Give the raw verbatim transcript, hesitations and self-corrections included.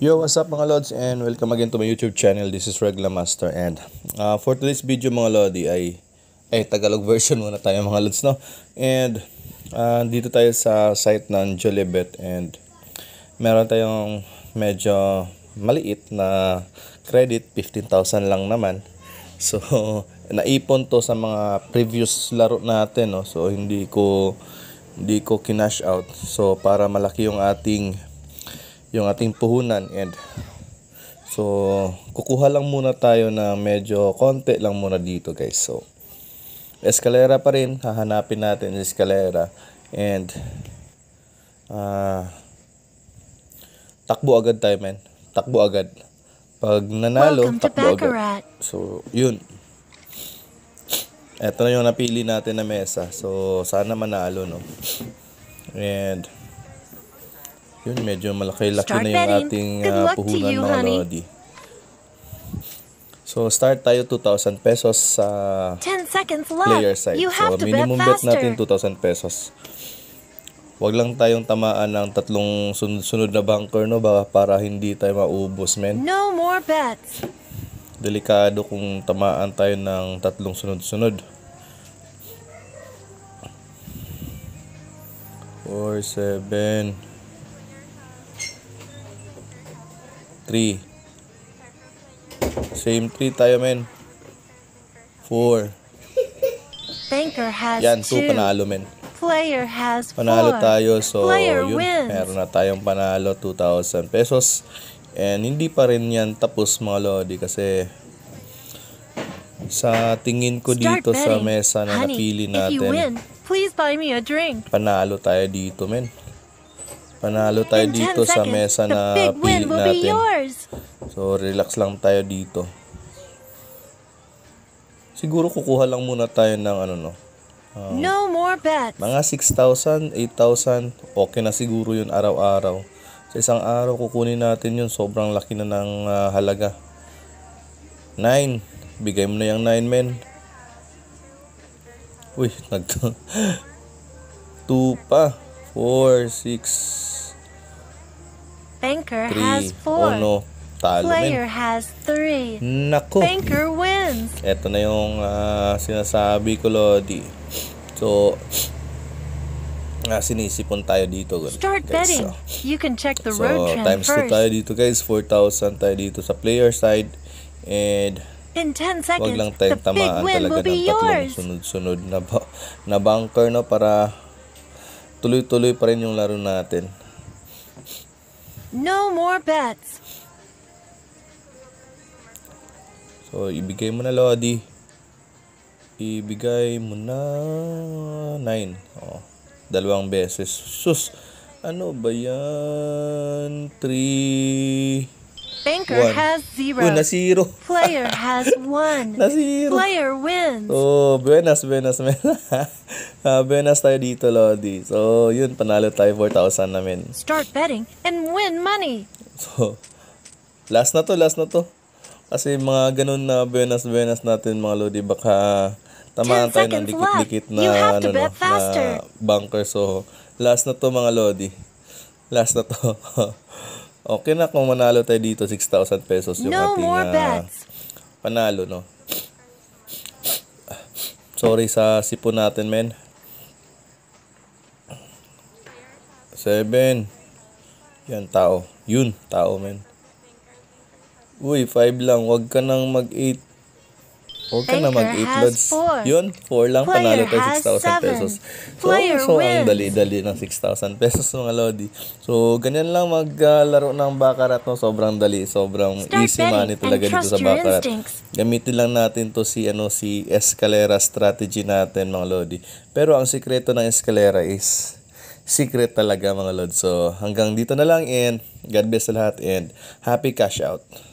Yo, what's up mga Lods, and welcome again to my YouTube channel. This is Regla Master, and uh, for today's video mga Lodi ay ay Tagalog version muna tayo mga Lods, no? And uh, dito tayo sa site ng Jolibet, and meron tayong medyo maliit na credit, fifteen thousand lang naman. So naipon to sa mga previous laro natin, no? So hindi ko hindi ko kinash out. So para malaki yung ating yung ating puhunan, and so kukuha lang muna tayo na medyo konti lang muna dito, guys. So eskalera pa rin, hahanapin natin eskalera, and uh, takbo agad tayo, men. Takbo agad. Pag nanalo, takbo agad. So yun, eto na yung napili natin na mesa. So sana manalo, no? And yun, medyo malaki-laki na yung ating uh, puhunan you, mga honey. Lodi. So start tayo two thousand pesos sa player side. You so minimum bet natin two thousand pesos. Wag lang tayong tamaan ng tatlong sunod-sunod na bunker, no, ba, para hindi tayo maubos, men. No more bets. Delikado kung tamaan tayo ng tatlong sunod-sunod. four, seven, three. Same three tayo, men. four. Banker has yan, two. two. Panalo, men. Player has panalo four. tayo. So, Player yun. Wins. Meron na tayong panalo, two thousand pesos. And hindi pa rin yan tapos, mga Lodi. Kasi sa tingin ko dito sa mesa na honey, napili natin, win, please buy me a drink. Panalo tayo dito, men. Panalo tayo dito sa mesa na pili natin. So, relax lang tayo dito. Siguro kukuha lang muna tayo ng ano, no? Uh, no more bets. Mga six thousand, eight thousand. Okay na siguro yun araw-araw. Sa isang araw, kukunin natin yun. Sobrang laki na ng uh, halaga. nine. Bigay mo na yung nine, men. Uy, nag two pa. four, six, Banker three. Has four. Oh no, talo, Player men. Has three. Nako. Banker wins. Ito na yung uh, sinasabi ko, Lodi. So, uh, sinisipon tayo dito. Start guys. betting. So, you can check the so, road trend times first. two tayo dito, guys. four thousand tayo dito sa player side. And in ten seconds, wag lang tayong tamaan talaga ng tatlong sunod-sunod na, ba na bunker, no, para tuloy-tuloy pa rin yung laro natin. No more bets. So, ibigay mo na, Lodi. Ibigay mo na nine. Oh, dalawang beses. Sus, ano ba yan? three. Banker one. Has zero. Uy, na zero. Player has one. Na zero. Player wins. Oh, buenas, buenas, men. uh, buenas tayo dito, Lodi. So, yun, panalo tayo four thousand namin. Start betting and win money. So, last na to, last na to. Kasi mga ganun na buenas, buenas natin, mga Lodi, baka tamaan tayo ng dikit-dikit na, ano, no, na bunker. So, last na to, mga Lodi. Last na to. Okay na kung manalo tayo dito, six thousand pesos yung no ating more uh, bets. Panalo, no? Sorry sa sipon natin, men. seven. Yan, tao. Yun, tao, men. Uy, five lang. Huwag ka nang mag-eight. Huwag ka na mag-eight, Lods. Yun, four lang. Panalo tayo six thousand pesos. So, so ang dali-dali ng six thousand pesos, mga Lodi. So, ganyan lang maglaro uh, ng Baccarat, no? Sobrang dali. Sobrang Start easy money talaga dito sa Baccarat. Gamitin lang natin to si, ano, si escalera strategy natin, mga Lodi. Pero ang sikreto ng escalera is secret talaga, mga Lodi. So, hanggang dito na lang, and God bless sa lahat, and happy cash out.